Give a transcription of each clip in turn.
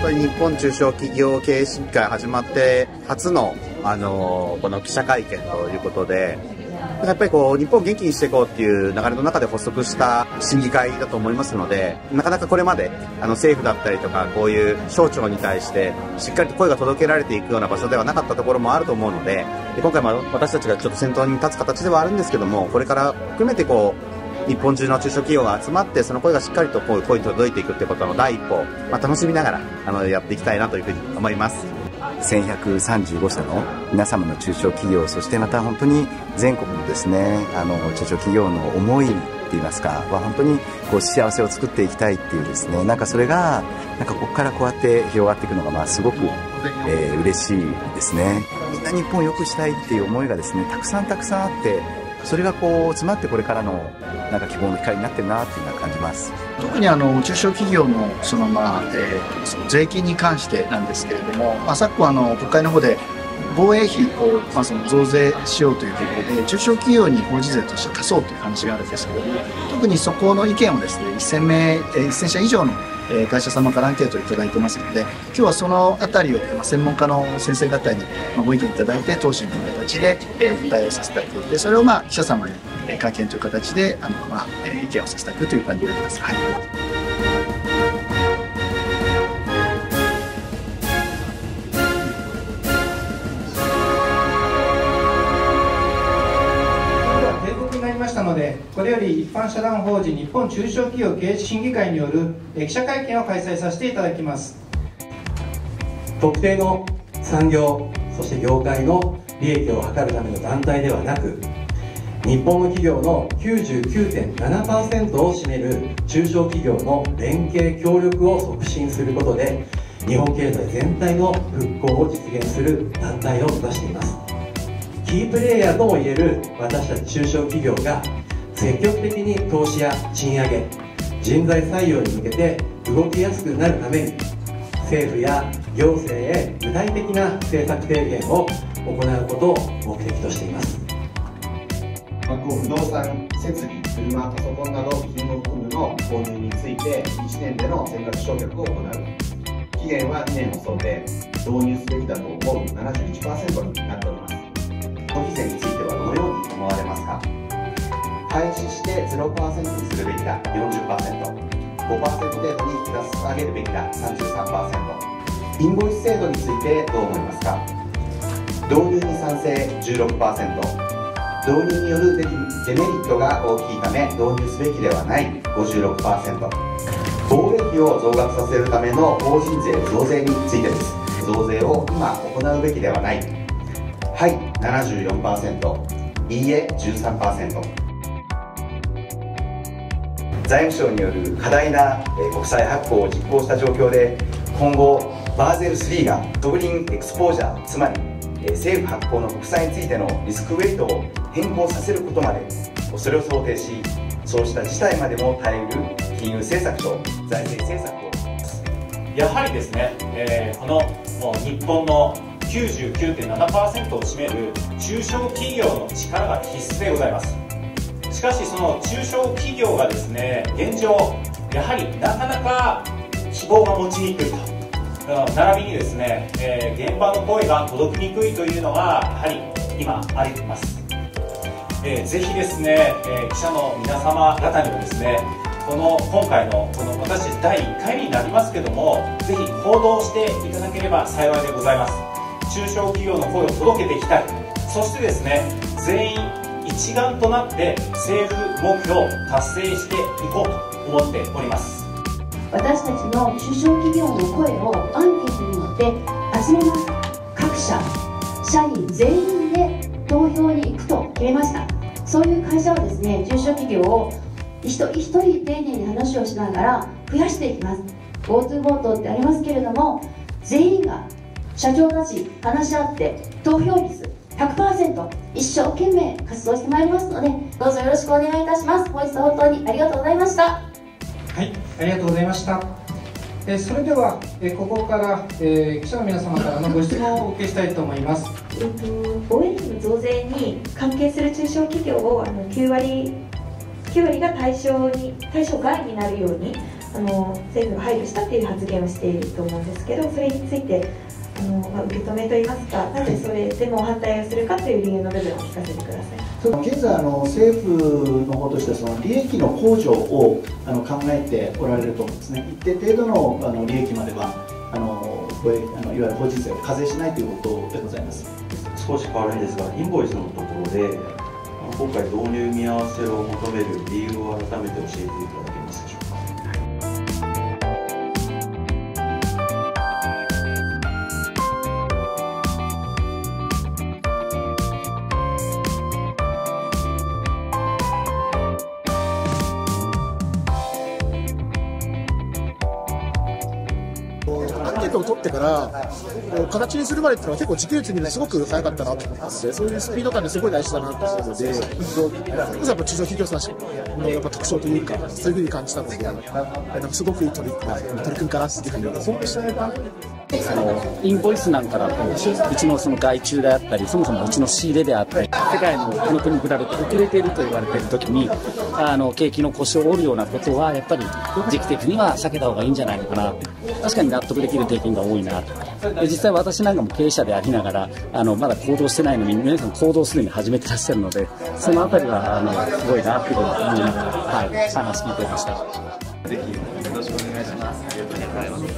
当に日本中小企業経営審議会始まって初の、この記者会見ということで、やっぱりこう日本を元気にしていこうっていう流れの中で発足した審議会だと思いますので、なかなかこれまで政府だったりとかこういう省庁に対してしっかりと声が届けられていくような場所ではなかったところもあると思うので、今回も私たちがちょっと先頭に立つ形ではあるんですけども、これから含めてこう日本中の中小企業が集まってその声がしっかりとこう声に届いていくってことの第一歩を、楽しみながらやっていきたいなというふうに思います。 1135社の皆様の中小企業、そしてまた本当に全国のですね中小企業の思いっていいますかは本当にこう幸せを作っていきたいっていうですね、それがここからこうやって広がっていくのがすごく、嬉しいですね。みんな日本を良くしたいっていう思いがですねたくさんあって、それがこう詰まってこれからの希望の光になってるなっていうのは感じます。 特に中小企業のその税金に関してなんですけれども、昨今国会の方で防衛費をその増税しようということで中小企業に法人税として足そうという話があるんですけれども、特にそこの意見をですね1000社以上の会社様からアンケートをいただいてますので、今日はそのあたりを専門家の先生方にご意見いただいて答申という形でお答えをさせていただいて、それを記者様に会見という形で意見をさせていただくという感じになります。はい。 ので、これより一般社団法人日本中小企業経営審議会による記者会見を開催させていただきます。 特定の産業、そして業界の利益を図るための団体ではなく、日本の企業の 99.7% を占める中小企業の連携協力を促進することで、日本経済全体の復興を実現する団体を目指しています。キープレイヤーともいえる私たち中小企業が積極的に投資や賃上げ、人材採用に向けて動きやすくなるために、政府や行政へ具体的な政策提言を行うことを目的としています。 不動産設備、車、パソコンなど備品を含むの購入について1年での全額償却を行う。期限は2年を想定、導入すべきだと思う 71% になっております。消費税についてはどのように思われますか？廃止して 0% にするべきだ 40%、5% 程度にプラス上げるべきだ 33%、インボイス制度についてどう思いますか？導入に賛成 16%、導入によるデメリットが大きいため導入すべきではない 56%、防衛費を増額させるための法人税増税についてです。増税を今行うべきではない、はい 74%、いいえ 13%。財務省による過大な国債発行を実行した状況で、今後バーゼル3がソブリンエクスポージャー、つまり政府発行の国債についてのリスクウェイトを変更させることまで、それを想定し、そうした事態までも耐えうる金融政策と財政政策を。 やはりですね、この日本の 99.7% を占める中小企業の力が必須でございます。しかしその中小企業がですね、現状やはりなかなか希望が持ちにくいと、並びにですね、現場の声が届きにくいというのがやはり今あります。ぜひですね、記者の皆様方にもですね、今回の私たち第1回になりますけども、ぜひ報道していただければ幸いでございます。中小企業の声を届けていきたい、そしてですね、全員一丸となって政府目標を達成していこうと思っております。 私たちの中小企業の声をアンケートによって集めます。各社社員全員で投票に行くと決めました。そういう会社はですね、中小企業を一人一人丁寧に話をしながら増やしていきます。 GoTo ボートってありますけれども、全員が社長たち話し合って投票率 100% 一生懸命活動してまいりますので、どうぞよろしくお願いいたします。本日は本当にありがとうございました。 はい、ありがとうございました。それでは、ここから、記者の皆様からのご質問をお受けしたいと思います。 防衛費の増税に関係する中小企業を9割が対象外になるように政府が配慮したっていう発言をしていると思うんですけど、それについて受け止めといいますか、なぜそれでも反対をするかという理由の部分を聞かせてください。 現在政府の方としてはその利益の控除を考えておられると思うんですね。一定程度の利益まではいわゆる法人税を課税しないということでございます。 少し変わるんですが、インボイスのところで今回導入見合わせを求める理由を改めて教えていただけますでしょうか。 アンケートを取ってから形にするまでっていうのは結構時系列にすごく早かったなと思いますし、そういうスピード感ですごい大事だなと思うので、やっぱ中小企業さんのやっぱ特徴というか、そういうふうに感じたので、なんかすごくいい取り組みかなっていうふうに思います。 インボイスなんかだとうちのその外注であったり、そもそもうちの仕入れであったり、世界のこの国に比べて遅れていると言われているときに景気の腰を折るようなことはやっぱり時期的には避けた方がいいんじゃないのかな。確かに納得できる経験が多いなと。実際私なんかも経営者でありながらまだ行動してないのに皆さん行動すでに始めてらっしゃるので、そのあたりはすごいなっていうふうに思いながら、話聞いていました。 ぜひよろしくお願いします。ありがとうございます。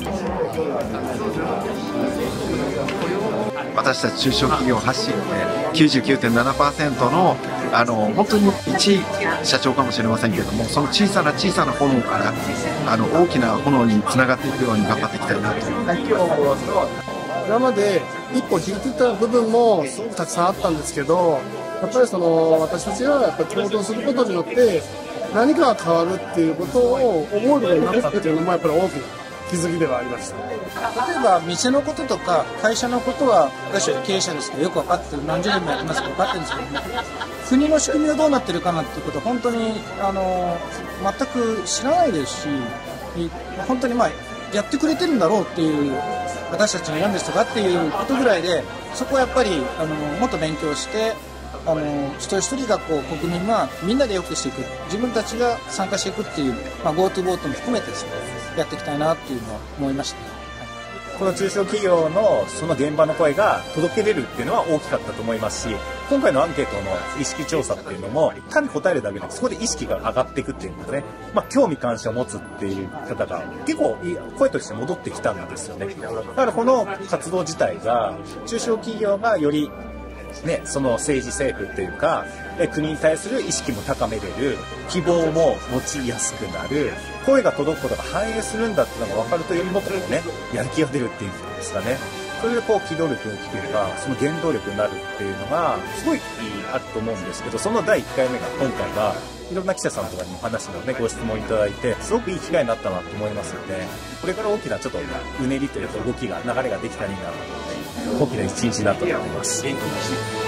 私たち中小企業発信で 99.7% の本当に一社長かもしれませんけれども、その小さな小さな炎から大きな炎につながっていくように頑張っていきたいなと。 今まで一歩引いてた部分もすごくたくさんあったんですけど、やっぱり私たちがやっぱり行動することによって何かが変わるっていうことを思うようになったっていうのもやっぱり大きな気づきではありました。 例えば店のこととか会社のことは私は経営者ですけどよく分かってる、何十年もやってますから分かってるんですけども、国の仕組みがどうなってるかなっていうことは本当に全く知らないですし、本当にやってくれてるんだろうっていう、私たちの病んですとかっていうことぐらいで、そこはやっぱりもっと勉強して一人一人が国民がみんなで良くしていく、自分たちが参加していくっていう、GoToボートも含めてですね、やっていきたいなっていうのは思いました。 この中小企業のその現場の声が届けれるっていうのは大きかったと思いますし、今回のアンケートの意識調査っていうのも単に答えるだけでそこで意識が上がっていくっていうのがね、興味関心を持つっていう方が結構声として戻ってきたんですよね。だからこの活動自体が中小企業がよりその政治政府っていうか国に対する意識も高めれる、希望も持ちやすくなる、声が届くことが反映するんだっていうのが分かると、よりもっとやる気が出るっていうんですかね。それで機動力が大きければその原動力になるっていうのがすごいあると思うんですけど、その第1回目が今回がいろんな記者さんとかにも話のご質問いただいて、すごくいい機会になったなと思いますので、これから大きなちょっとうねりというか動きが流れができたらいいなと思って、大きな一日になったと思います。